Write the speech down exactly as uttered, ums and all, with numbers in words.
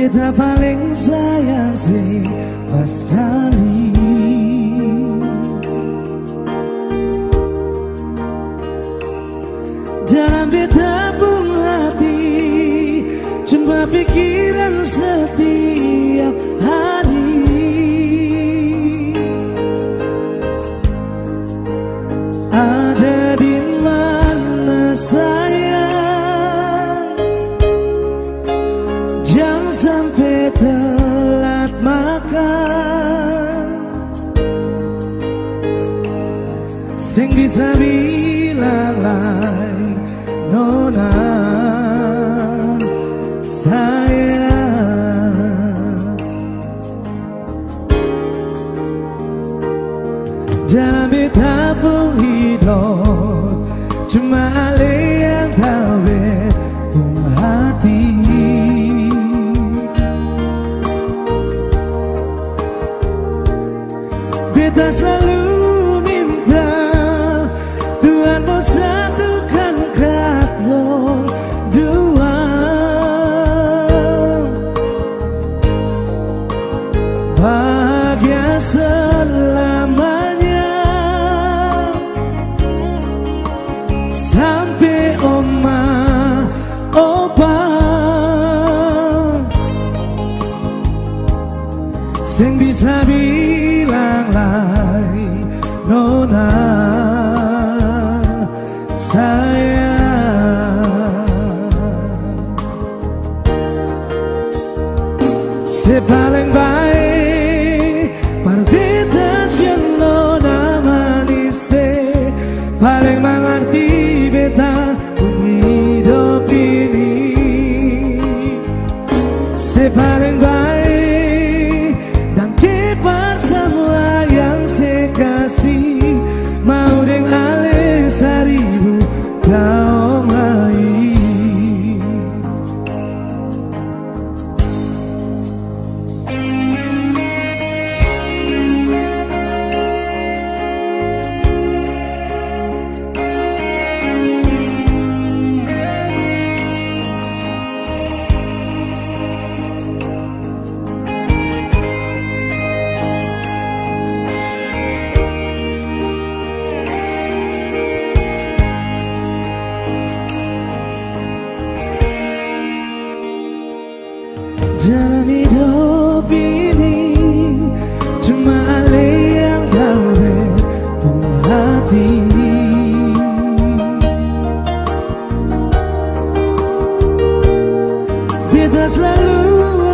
beta paling sayang sih pas kali. Dalam beta pun hati cuma pikiran setiap hari. Ada di mana sayang? Jangan sampai telat makan. Sing bisa bilang lain nona sayang. Dalam beta pun hidup cuma ale yang tahu pun hati. Beta selalu minta Tuhan mau satukan katong dua. Bahagia selamanya sampai oma opa sing bisa bilang lain nona sayang. Si paling baik parbitas yang nona manis deh, paling mengerti beta hidup ini. Si paling baik dan kipas semua yang saya kasih, mau deng ale seribu kau lain. Dalam hidup ini cuma ale yang tahu pun hati. Beta selalu